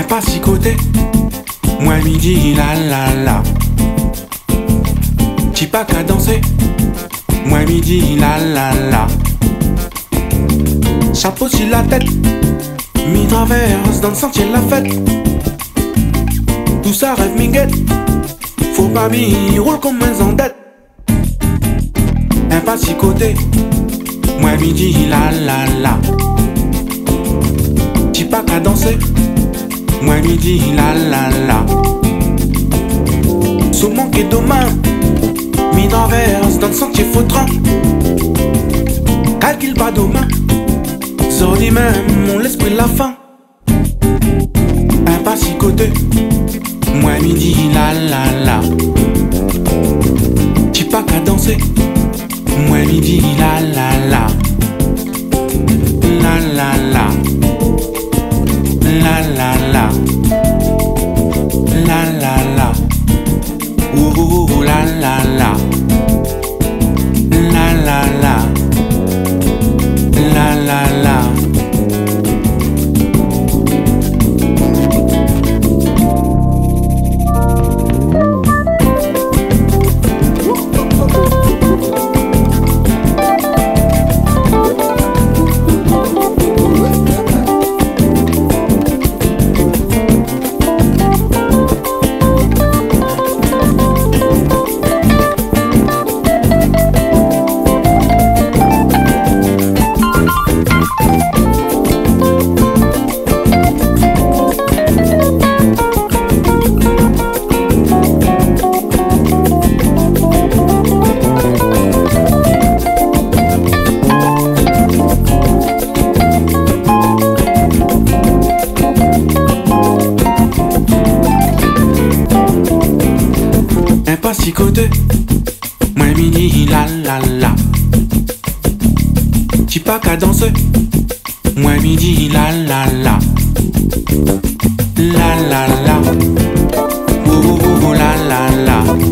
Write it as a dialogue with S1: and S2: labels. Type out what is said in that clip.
S1: pas si côté, moi midi la la la. T'y pas qu'à danser, moi midi la la la. Chapeau sur la tête, mi traverse dans le sentier de la fête. Tout ça rêve mi guette, faut pas m'y roule comme un endette. Un pas si côté, moi midi la la la. T'y pas qu'à danser, moi midi la la la. Sous manquer de main, mi traverse dans le sentier fautran. Calcule pas demain, sordi même mon l'esprit la faim. Un pas si côté, moi midi la la la. T'y pas qu'à danser, moi midi la la la. La la la. La la la. La la la. Ouh la la la. La la la. La la la. Pas si côté, moi midi la la la. T'y pas qu'à danser, moi midi la la la. La la la. Ouh la la la.